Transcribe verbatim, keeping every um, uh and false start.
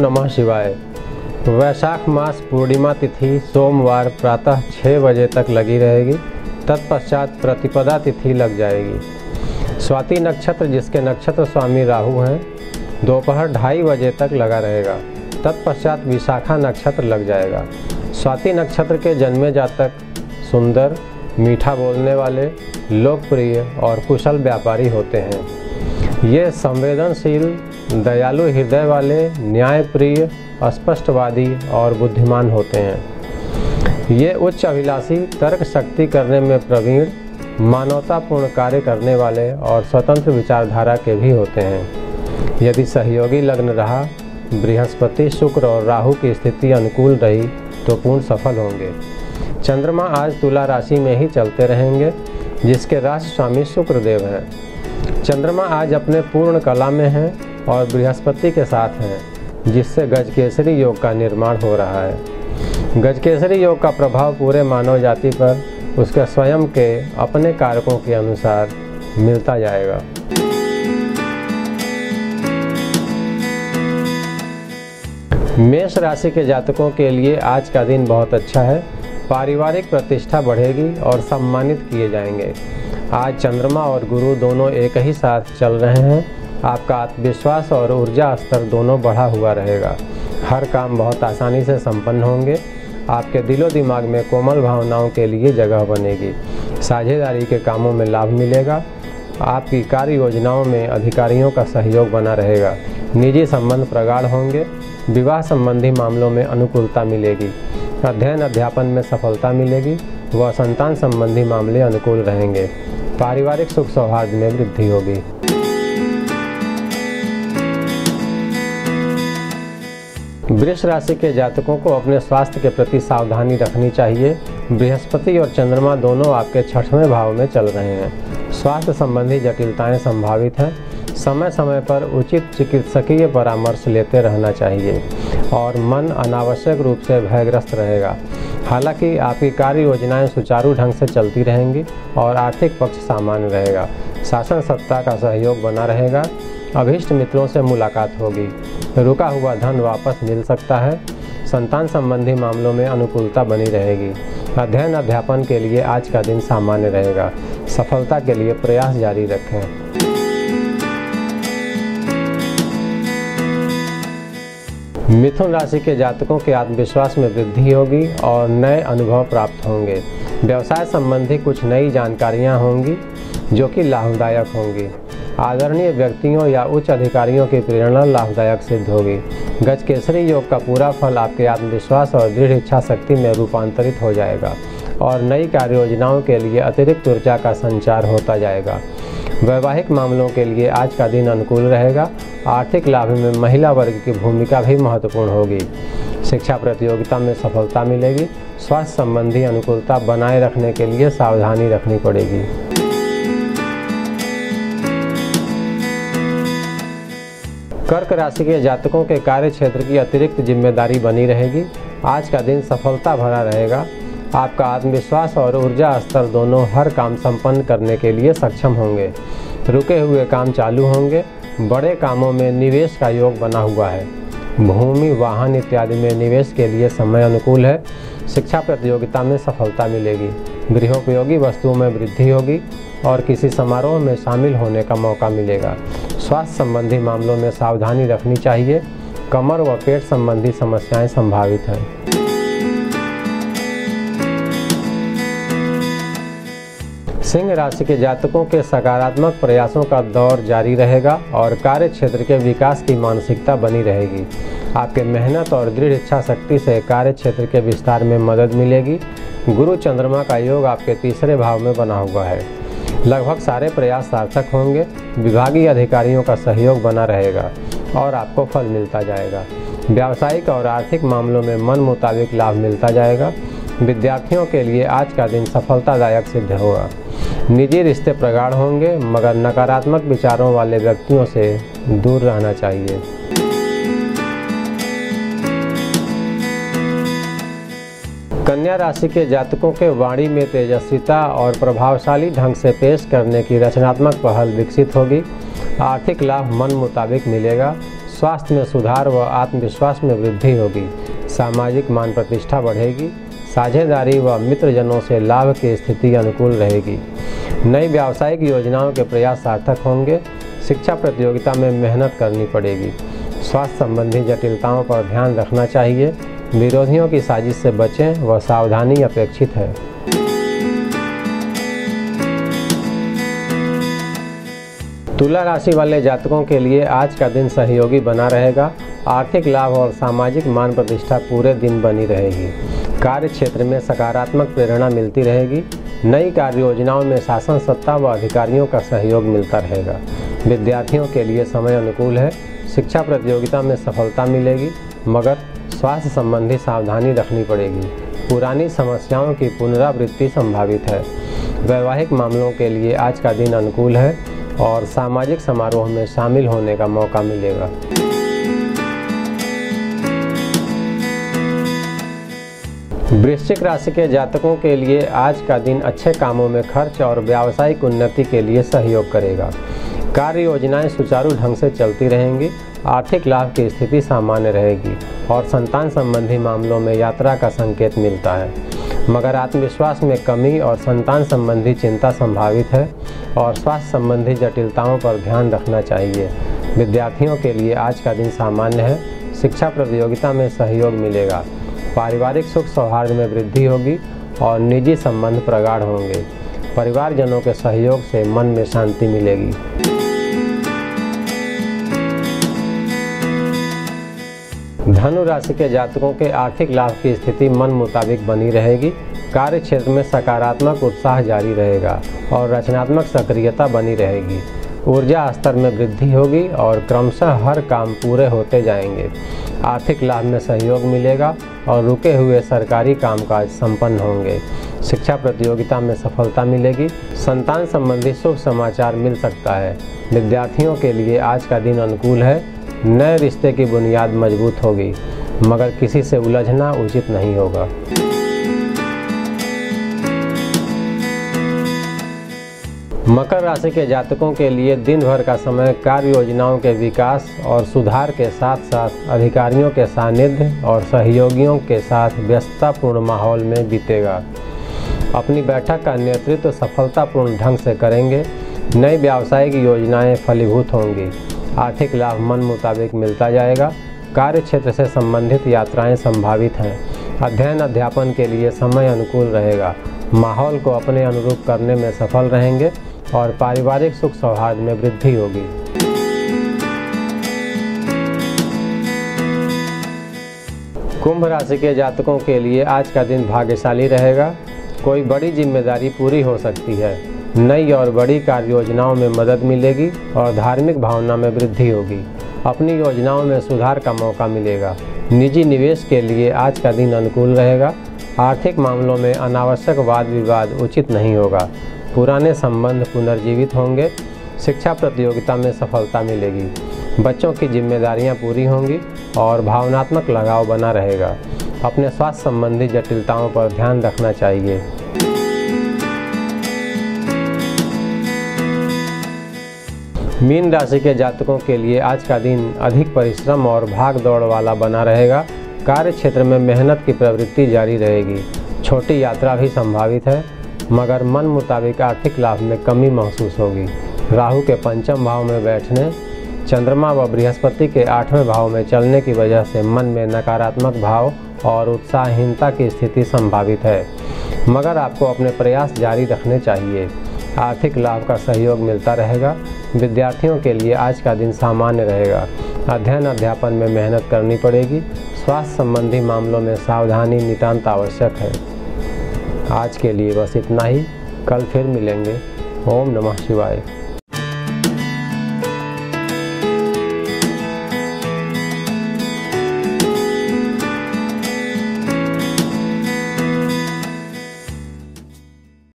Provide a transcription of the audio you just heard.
नमः शिवाय। वैशाख मास पूर्णिमा तिथि सोमवार प्रातः छः बजे तक लगी रहेगी। तत्पश्चात प्रतिपदा तिथि लग जाएगी। स्वाति नक्षत्र, जिसके नक्षत्र स्वामी राहु हैं, दोपहर ढाई बजे तक लगा रहेगा। तत्पश्चात विशाखा नक्षत्र लग जाएगा। स्वाति नक्षत्र के जन्मे जातक सुंदर, मीठा बोलने वाले, लोकप्रिय और कुशल व्यापारी होते हैं। ये संवेदनशील, दयालु हृदय वाले, न्यायप्रिय, स्पष्टवादी और बुद्धिमान होते हैं। ये उच्च अभिलाषी, तर्क शक्ति करने में प्रवीण, मानवतापूर्ण कार्य करने वाले और स्वतंत्र विचारधारा के भी होते हैं। यदि सहयोगी लग्न रहा, बृहस्पति, शुक्र और राहु की स्थिति अनुकूल रही तो पूर्ण सफल होंगे। चंद्रमा आज तुला राशि में ही चलते रहेंगे, जिसके राशि स्वामी शुक्र देव हैं। चंद्रमा आज अपने पूर्ण कला में हैं और बृहस्पति के साथ हैं, जिससे गजकेसरी योग का निर्माण हो रहा है। गजकेसरी योग का प्रभाव पूरे मानव जाति पर उसके स्वयं के अपने कारकों के अनुसार मिलता जाएगा। मेष राशि के जातकों के लिए आज का दिन बहुत अच्छा है। पारिवारिक प्रतिष्ठा बढ़ेगी और सम्मानित किए जाएंगे। आज चंद्रमा और गुरु दोनों एक ही साथ चल रहे हैं। आपका आत्मविश्वास और ऊर्जा स्तर दोनों बढ़ा हुआ रहेगा। हर काम बहुत आसानी से संपन्न होंगे। आपके दिलो दिमाग में कोमल भावनाओं के लिए जगह बनेगी। साझेदारी के कामों में लाभ मिलेगा। आपकी कार्य योजनाओं में अधिकारियों का सहयोग बना रहेगा। निजी संबंध प्रगाढ़ होंगे। विवाह संबंधी मामलों में अनुकूलता मिलेगी। अध्ययन अध्यापन में सफलता मिलेगी व संतान संबंधी मामले अनुकूल रहेंगे। पारिवारिक सुख सौहार्द में वृद्धि होगी। वृष राशि के जातकों को अपने स्वास्थ्य के प्रति सावधानी रखनी चाहिए। बृहस्पति और चंद्रमा दोनों आपके छठवें भाव में चल रहे हैं। स्वास्थ्य संबंधी जटिलताएं संभावित हैं। समय समय पर उचित चिकित्सकीय परामर्श लेते रहना चाहिए और मन अनावश्यक रूप से भयग्रस्त रहेगा। हालांकि आपकी कार्य योजनाएं सुचारू ढंग से चलती रहेंगी और आर्थिक पक्ष सामान्य रहेगा। शासन सत्ता का सहयोग बना रहेगा। अभीष्ट मित्रों से मुलाकात होगी। रुका हुआ धन वापस मिल सकता है। संतान संबंधी मामलों में अनुकूलता बनी रहेगी। अध्ययन अध्यापन के लिए आज का दिन सामान्य रहेगा। सफलता के लिए प्रयास जारी रखें। मिथुन राशि के जातकों के आत्मविश्वास में वृद्धि होगी और नए अनुभव प्राप्त होंगे। व्यवसाय संबंधी कुछ नई जानकारियां होंगी जो कि लाभदायक होंगी। आदरणीय व्यक्तियों या उच्च अधिकारियों की प्रेरणा लाभदायक सिद्ध होगी। गजकेसरी योग का पूरा फल आपके आत्मविश्वास और दृढ़ इच्छा शक्ति में रूपांतरित हो जाएगा और नई कार्य योजनाओं के लिए अतिरिक्त ऊर्जा का संचार होता जाएगा। वैवाहिक मामलों के लिए आज का दिन अनुकूल रहेगा। आर्थिक लाभ में महिला वर्ग की भूमिका भी महत्वपूर्ण होगी। शिक्षा प्रतियोगिता में सफलता मिलेगी। स्वास्थ्य संबंधी अनुकूलता बनाए रखने के लिए सावधानी रखनी पड़ेगी। कर्क राशि के जातकों के कार्य क्षेत्र की अतिरिक्त जिम्मेदारी बनी रहेगी। आज का दिन सफलता भरा रहेगा। आपका आत्मविश्वास और ऊर्जा स्तर दोनों हर काम संपन्न करने के लिए सक्षम होंगे। रुके हुए काम चालू होंगे। बड़े कामों में निवेश का योग बना हुआ है। भूमि, वाहन इत्यादि में निवेश के लिए समय अनुकूल है। शिक्षा प्रतियोगिता में सफलता मिलेगी। गृहोपयोगी वस्तुओं में वृद्धि होगी और किसी समारोह में शामिल होने का मौका मिलेगा। स्वास्थ्य संबंधी मामलों में सावधानी रखनी चाहिए। कमर व पेट संबंधी समस्याएं संभावित हैं। सिंह राशि के जातकों के सकारात्मक प्रयासों का दौर जारी रहेगा और कार्य क्षेत्र के विकास की मानसिकता बनी रहेगी। आपके मेहनत और दृढ़ इच्छा शक्ति से कार्य क्षेत्र के विस्तार में मदद मिलेगी। गुरु चंद्रमा का योग आपके तीसरे भाव में बना हुआ है। लगभग सारे प्रयास सार्थक होंगे। विभागीय अधिकारियों का सहयोग बना रहेगा और आपको फल मिलता जाएगा। व्यावसायिक और आर्थिक मामलों में मन मुताबिक लाभ मिलता जाएगा। विद्यार्थियों के लिए आज का दिन सफलतादायक सिद्ध होगा। निजी रिश्ते प्रगाढ़ होंगे, मगर नकारात्मक विचारों वाले व्यक्तियों से दूर रहना चाहिए। कन्या राशि के जातकों के वाणी में तेजस्विता और प्रभावशाली ढंग से पेश करने की रचनात्मक पहल विकसित होगी। आर्थिक लाभ मन मुताबिक मिलेगा। स्वास्थ्य में सुधार व आत्मविश्वास में वृद्धि होगी। सामाजिक मान प्रतिष्ठा बढ़ेगी। साझेदारी व मित्रजनों से लाभ की स्थिति अनुकूल रहेगी। नई व्यावसायिक योजनाओं के प्रयास सार्थक होंगे। शिक्षा प्रतियोगिता में मेहनत करनी पड़ेगी। स्वास्थ्य संबंधी जटिलताओं पर ध्यान रखना चाहिए। विरोधियों की साजिश से बचें व सावधानी अपेक्षित है। तुला राशि वाले जातकों के लिए आज का दिन सहयोगी बना रहेगा। आर्थिक लाभ और सामाजिक मान प्रतिष्ठा पूरे दिन बनी रहेगी। कार्य क्षेत्र में सकारात्मक प्रेरणा मिलती रहेगी। नई कार्य योजनाओं में शासन सत्ता व अधिकारियों का सहयोग मिलता रहेगा। विद्यार्थियों के लिए समय अनुकूल है। शिक्षा प्रतियोगिता में सफलता मिलेगी, मगर स्वास्थ्य संबंधी सावधानी रखनी पड़ेगी। पुरानी समस्याओं की पुनरावृत्ति संभावित है। वैवाहिक मामलों के लिए आज का दिन अनुकूल है और सामाजिक समारोह में शामिल होने का मौका मिलेगा। वृश्चिक राशि के जातकों के लिए आज का दिन अच्छे कामों में खर्च और व्यावसायिक उन्नति के लिए सहयोग करेगा। कार्य योजनाएं सुचारू ढंग से चलती रहेंगी। आर्थिक लाभ की स्थिति सामान्य रहेगी और संतान संबंधी मामलों में यात्रा का संकेत मिलता है, मगर आत्मविश्वास में कमी और संतान संबंधी चिंता संभावित है और स्वास्थ्य संबंधी जटिलताओं पर ध्यान रखना चाहिए। विद्यार्थियों के लिए आज का दिन सामान्य है। शिक्षा प्रतियोगिता में सहयोग मिलेगा। पारिवारिक सुख सौहार्द में वृद्धि होगी और निजी संबंध प्रगाढ़ होंगे। परिवारजनों के सहयोग से मन में शांति मिलेगी। धनु राशि के जातकों के आर्थिक लाभ की स्थिति मन मुताबिक बनी रहेगी। कार्य क्षेत्र में सकारात्मक उत्साह जारी रहेगा और रचनात्मक सक्रियता बनी रहेगी। ऊर्जा स्तर में वृद्धि होगी और क्रमशः हर काम पूरे होते जाएंगे। आर्थिक लाभ में सहयोग मिलेगा और रुके हुए सरकारी कामकाज संपन्न होंगे। शिक्षा प्रतियोगिता में सफलता मिलेगी। संतान संबंधी शुभ समाचार मिल सकता है। विद्यार्थियों के लिए आज का दिन अनुकूल है। नए रिश्ते की बुनियाद मजबूत होगी, मगर किसी से उलझना उचित नहीं होगा। मकर राशि के जातकों के लिए दिन भर का समय कार्य योजनाओं के विकास और सुधार के साथ साथ अधिकारियों के सानिध्य और सहयोगियों के साथ व्यस्ततापूर्ण माहौल में बीतेगा। अपनी बैठक का नेतृत्व सफलतापूर्ण ढंग से करेंगे। नई व्यावसायिक योजनाएं फलीभूत होंगी। आर्थिक लाभ मन मुताबिक मिलता जाएगा। कार्य क्षेत्र से संबंधित यात्राएं संभावित हैं। अध्ययन अध्यापन के लिए समय अनुकूल रहेगा। माहौल को अपने अनुरूप करने में सफल रहेंगे और पारिवारिक सुख सौहार्द में वृद्धि होगी। कुंभ राशि के जातकों के लिए आज का दिन भाग्यशाली रहेगा। कोई बड़ी जिम्मेदारी पूरी हो सकती है। नई और बड़ी कार्य योजनाओं में मदद मिलेगी और धार्मिक भावना में वृद्धि होगी। अपनी योजनाओं में सुधार का मौका मिलेगा। निजी निवेश के लिए आज का दिन अनुकूल रहेगा। आर्थिक मामलों में अनावश्यक वाद विवाद उचित नहीं होगा। पुराने संबंध पुनर्जीवित होंगे। शिक्षा प्रतियोगिता में सफलता मिलेगी। बच्चों की जिम्मेदारियां पूरी होंगी और भावनात्मक लगाव बना रहेगा। अपने स्वास्थ्य संबंधी जटिलताओं पर ध्यान रखना चाहिए। मीन राशि के जातकों के लिए आज का दिन अधिक परिश्रम और भाग दौड़ वाला बना रहेगा। कार्य क्षेत्र में मेहनत की प्रवृत्ति जारी रहेगी। छोटी यात्रा भी संभावित है, मगर मन मुताबिक आर्थिक लाभ में कमी महसूस होगी। राहु के पंचम भाव में बैठने, चंद्रमा व बृहस्पति के आठवें भाव में चलने की वजह से मन में नकारात्मक भाव और उत्साहहीनता की स्थिति संभावित है, मगर आपको अपने प्रयास जारी रखने चाहिए। आर्थिक लाभ का सहयोग मिलता रहेगा। विद्यार्थियों के लिए आज का दिन सामान्य रहेगा। अध्ययन अध्यापन में मेहनत करनी पड़ेगी। स्वास्थ्य संबंधी मामलों में सावधानी नितांत आवश्यक है। आज के लिए बस इतना ही। कल फिर मिलेंगे। ओम नमः शिवाय।